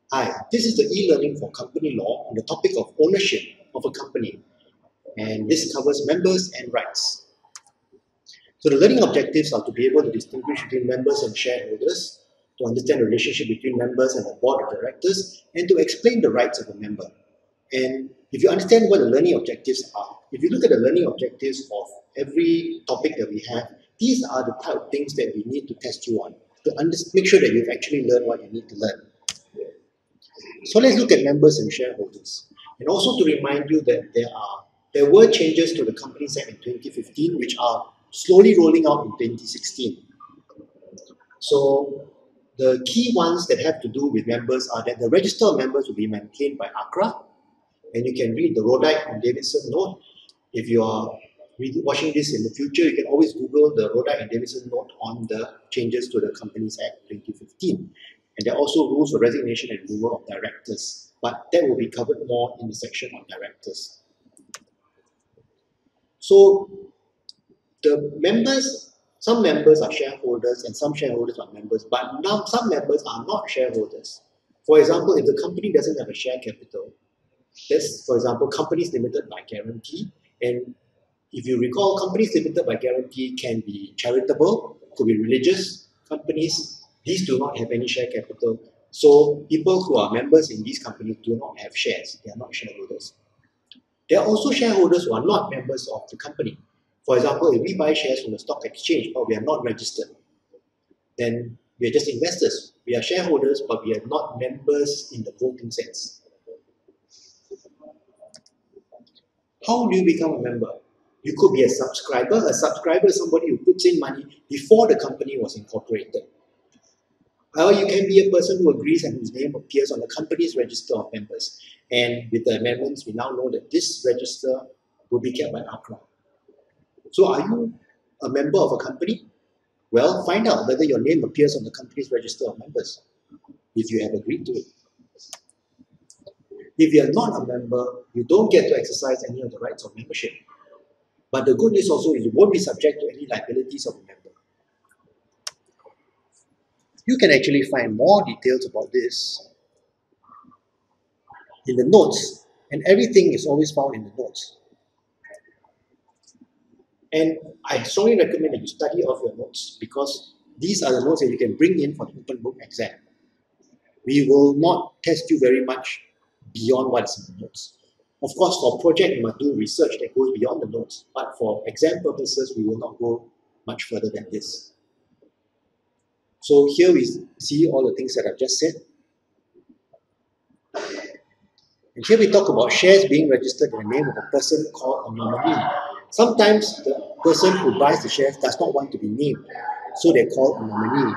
Hi, this is the e-learning for company law on the topic of ownership of a company, and this covers members and rights. So the learning objectives are to be able to distinguish between members and shareholders, to understand the relationship between members and the board of directors, and to explain the rights of a member. And if you understand what the learning objectives are, if you look at the learning objectives of every topic that we have, these are the type of things that we need to test you on, to make sure that you've actually learned what you need to learn. So let's look at members and shareholders. And also to remind you that there were changes to the Companies Act in 2015, which are slowly rolling out in 2016. So the key ones that have to do with members are that the register of members will be maintained by ACRA, and you can read the Rodite and Davidson note. If you are watching this in the future, you can always Google the Rodite and Davidson note on the changes to the Companies Act 2015. And there are also rules for resignation and removal of directors, but that will be covered more in the section on directors. So the members, some members are shareholders and some shareholders are members, but now some members are not shareholders. For example, if the company doesn't have a share capital, that's, for example, Companies Limited by Guarantee. And if you recall, Companies Limited by Guarantee can be charitable, could be religious companies. These do not have any share capital. So people who are members in these companies do not have shares. They are not shareholders. There are also shareholders who are not members of the company. For example, if we buy shares from the stock exchange, but we are not registered, then we are just investors. We are shareholders, but we are not members in the voting sense. How do you become a member? You could be a subscriber. A subscriber is somebody who puts in money before the company was incorporated. Or you can be a person who agrees and whose name appears on the company's register of members. And with the amendments, we now know that this register will be kept by ACRA. So are you a member of a company? Well, find out whether your name appears on the company's register of members, if you have agreed to it. If you are not a member, you don't get to exercise any of the rights of membership. But the good news also is you won't be subject to any liabilities of a member. You can actually find more details about this in the notes, and everything is always found in the notes. And I strongly recommend that you study off your notes, because these are the notes that you can bring in for the open book exam. We will not test you very much beyond what's in the notes. Of course, for project, you must do research that goes beyond the notes, but for exam purposes, we will not go much further than this. So here we see all the things that I've just said. And here we talk about shares being registered in the name of a person called a nominee. Sometimes the person who buys the shares does not want to be named, so they call a nominee.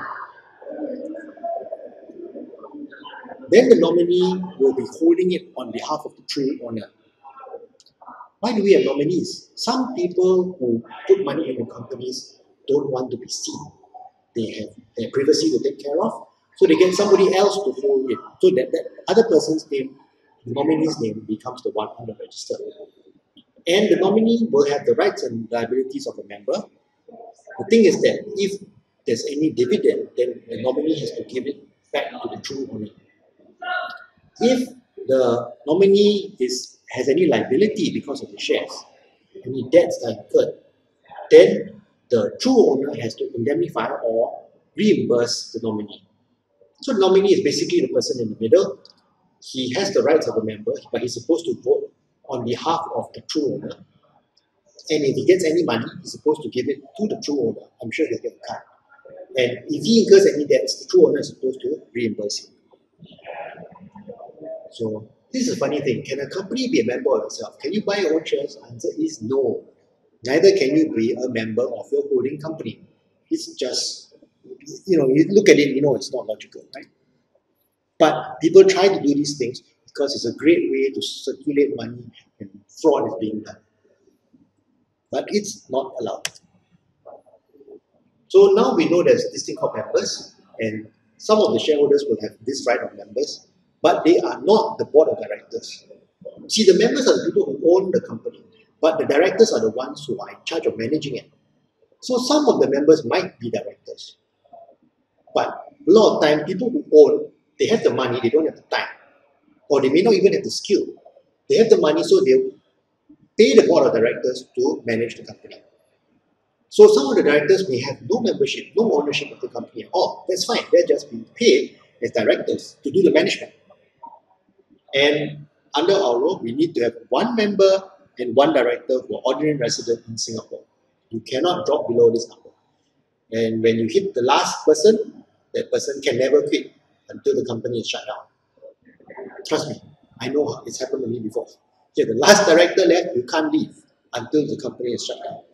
Then the nominee will be holding it on behalf of the true owner. Why do we have nominees? Some people who put money into companies don't want to be seen. They have their privacy to take care of, so they get somebody else to hold it. So that other person's name, the nominee's name, becomes the one on the register. And the nominee will have the rights and liabilities of a member. The thing is that if there's any dividend, then the nominee has to give it back to the true owner. If the nominee has any liability because of the shares, any debts are incurred, then the true owner has to indemnify or reimburse the nominee. So the nominee is basically the person in the middle. He has the rights of a member, but he's supposed to vote on behalf of the true owner. And if he gets any money, he's supposed to give it to the true owner. I'm sure he'll get a cut. And if he incurs any debts, the true owner is supposed to reimburse him. So this is a funny thing. Can a company be a member of itself? Can you buy your own shares? The answer is no. Neither can you be a member of your holding company. It's just, you look at it, it's not logical, right? But people try to do these things because it's a great way to circulate money and fraud is being done. But it's not allowed. So now we know there's this thing called members, and some of the shareholders will have this right of members, but they are not the board of directors. See, the members are the people who own the company, but the directors are the ones who are in charge of managing it. So some of the members might be directors. But a lot of time, people who own they have the money, they don't have the time, or they may not even have the skill. They have the money, so they'll pay the board of directors to manage the company. So some of the directors may have no membership, no ownership of the company at all. That's fine. They're just being paid as directors to do the management. And under our rule, we need to have one member and one director who are ordinary resident in Singapore. You cannot drop below this number. And when you hit the last person, that person can never quit until the company is shut down. Trust me, I know it's happened to me before. Okay, the last director left, you can't leave until the company is shut down.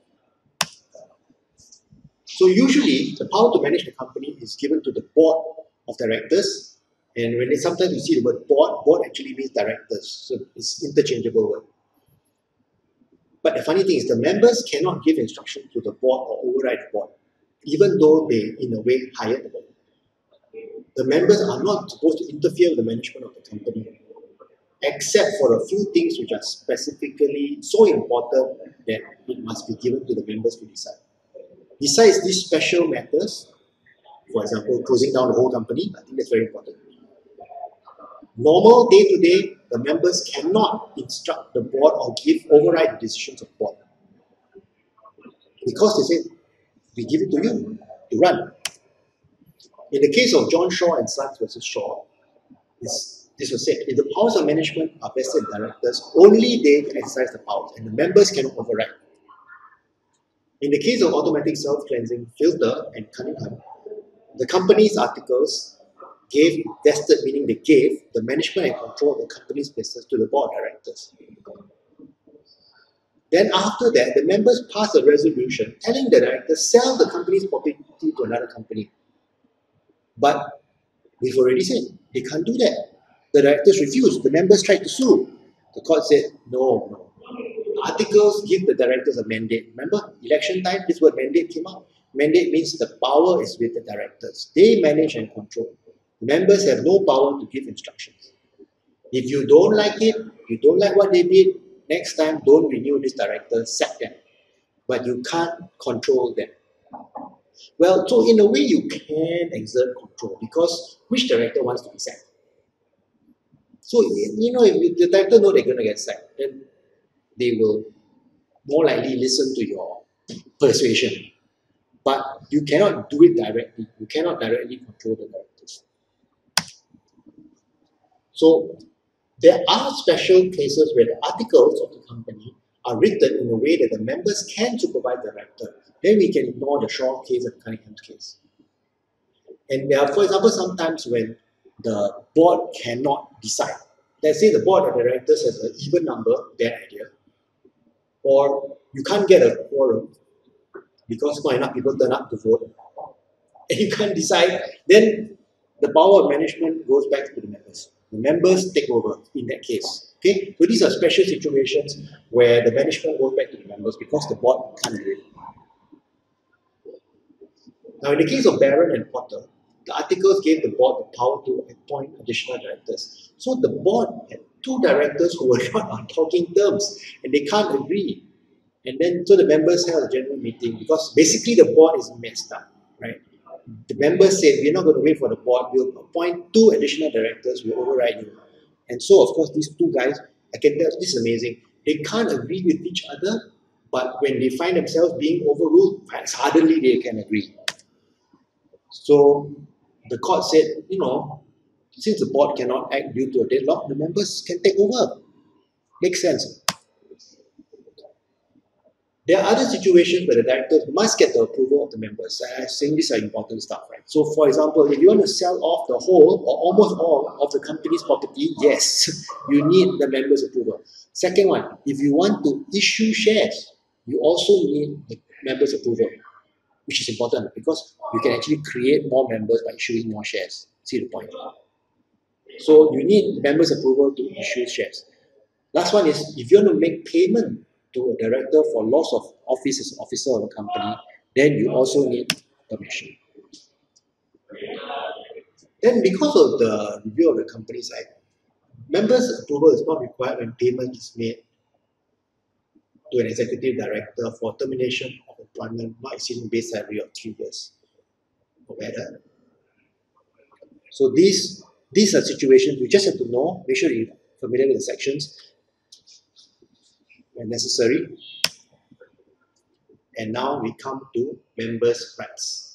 So usually, the power to manage the company is given to the board of directors. And when sometimes you see the word board actually means directors. So it's interchangeable word. But the funny thing is the members cannot give instruction to the board or override the board, even though they, in a way, hired the board. The members are not supposed to interfere with the management of the company, except for a few things which are specifically so important that it must be given to the members to decide. Besides these special matters, for example, closing down the whole company, I think that's very important. Normal day-to-day, the members cannot instruct the board or override the decisions of the board. Because they say, we give it to you to run. In the case of John Shaw and Sons versus Shaw, this was said, if the powers of management are vested in directors, only they can exercise the powers and the members cannot override. In the case of automatic self-cleansing filter and Cunningham, the company's articles gave vested, meaning they gave the management and control of the company's business to the board of directors. Then after that, the members passed a resolution telling the directors sell the company's property to another company. But we've already said they can't do that. The directors refused. The members tried to sue. The court said, no. Articles give the directors a mandate. Remember, election time, this word mandate came out. Mandate means the power is with the directors. They manage and control. Members have no power to give instructions. If you don't like it, you don't like what they did, next time don't renew this director, sack them. But you can't control them. Well, so in a way you can exert control because which director wants to be sacked? So, you know, if the director know they're going to get sacked, then they will more likely listen to your persuasion. But you cannot do it directly. You cannot directly control the directors. So there are special cases where the articles of the company are written in a way that the members can supervise the director. Then we can ignore the Shaw case and Cunningham's case. And there are, for example, sometimes when the board cannot decide. Let's say the board of directors has an even number, bad idea, or you can't get a quorum because not enough people turn up to vote, and you can't decide, then the power of management goes back to the members. The members take over in that case. Okay, so these are special situations where the management goes back to the members because the board can't do it. Now, in the case of Barron and Potter, the articles gave the board the power to appoint additional directors. So the board had two directors who were not on talking terms and they can't agree. And then, so the members held a general meeting because basically the board is messed up, right? The members said, we're not going to wait for the board, we'll appoint two additional directors, we'll override you. And so, of course, these two guys, I can tell, this is amazing. They can't agree with each other, but when they find themselves being overruled, suddenly they can agree. So the court said, you know, since the board cannot act due to a deadlock, the members can take over. Makes sense. There are other situations where the directors must get the approval of the members. I'm saying these are important stuff, right? So, for example, if you want to sell off the whole or almost all of the company's property, yes, you need the members' approval. Second one, if you want to issue shares, you also need the members' approval, which is important because you can actually create more members by issuing more shares. See the point? So, you need the members' approval to issue shares. Last one is, if you want to make payment to a director for loss of office as an officer of a company, then you also need permission. Then because of the review of the Companies Act, members' approval is not required when payment is made to an executive director for termination of employment not exceeding base salary of 3 years or better. So these These are situations you just have to know, make sure you're familiar with the sections when necessary. And now we come to members' rights.